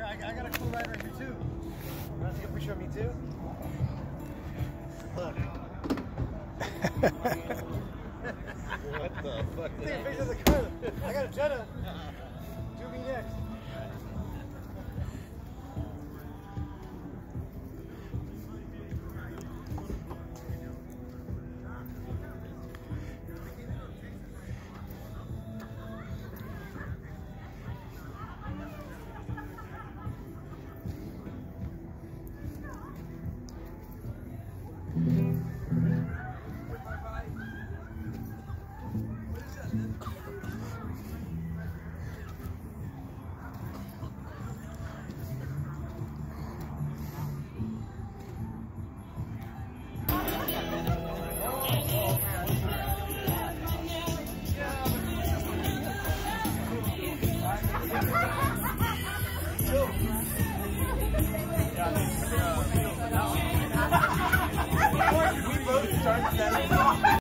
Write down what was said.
I got a cool ride right here too. You want to take a picture of me too? Look. What the fuck? Take a picture of the car. I got a Jetta. Do me next. Go.